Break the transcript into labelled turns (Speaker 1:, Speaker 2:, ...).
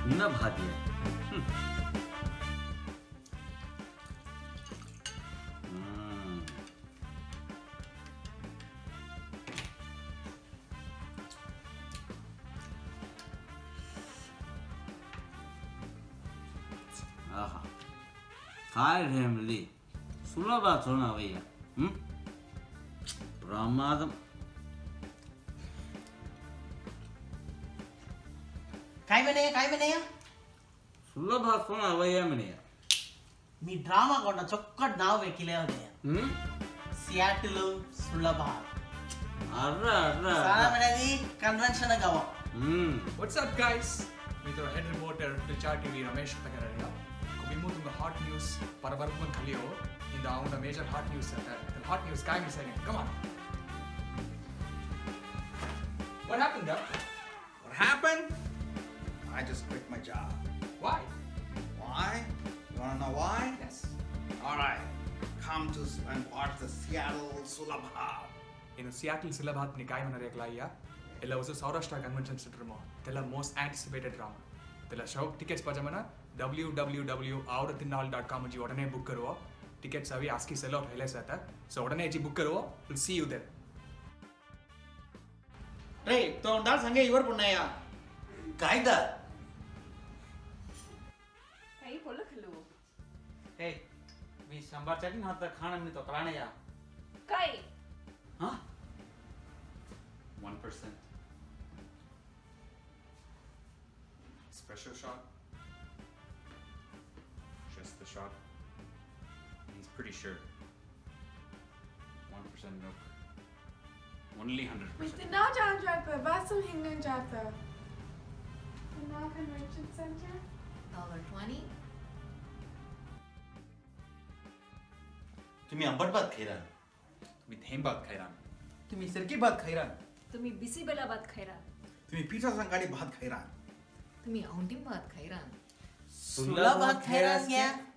Speaker 1: न भादिया हाय फैमिली सुलभ भैया प्रमादम
Speaker 2: काय विनय
Speaker 1: सुलभ भैया मिनिया
Speaker 2: मी ड्रामा कोंडा चొక్కటి नाव वेकिले उदय सियाटल सुलभ
Speaker 1: अर्रा
Speaker 2: सामनेदी कन्वेंशन गवा
Speaker 3: What's up guys? With our head reporter Richard TV Ramesh Tagararia. Kubimu tunga hot news parabarkuman kaliyo in the major hot news center. The hot news guy is saying, come on. What happened there?
Speaker 4: What happened? I just quit my job.
Speaker 3: Why?
Speaker 4: Why? You wanna know why?
Speaker 3: Yes.
Speaker 4: Alright. Come to and watch the Seattle Sulabha.
Speaker 3: In Seattle Sulabha ni kai mana reklaiya. Ella was a Saurashtra Convention Center mo. Tella most anticipated drama. Tella show tickets pajamana www.auratinal.com ji odane book karo. Tickets avi aski sell out hele sata. So odane ji book karo. We'll see you there.
Speaker 4: Hey, तो डाल संगे इवर पुन्नया.
Speaker 2: कायदा
Speaker 5: काही बोल खलो
Speaker 6: Hey, मी शंभर चटणी होता खाना मी तो कराने या.
Speaker 5: काय
Speaker 6: हाँ? 1%.
Speaker 3: Special shot. Just the shot.
Speaker 6: He's pretty sure. 1% milk. Only 100%.
Speaker 5: इतना जान जाता वासम हिंगन जाता ना कन्वेंशन सेंटर
Speaker 7: $20.
Speaker 2: तुम्ही आंबट भात खायरा
Speaker 6: तुम्ही थेंब भात खायरा.
Speaker 4: तुम्ही सिरकी भात खायरा.
Speaker 7: तुम्ही बिसी बेला भात खायरा.
Speaker 4: तुम्ही पिझ्झा संगाडी भात खायरा.
Speaker 7: तुम्ही औंढी भात खायरा.
Speaker 2: सुलभ भात खायरा क्या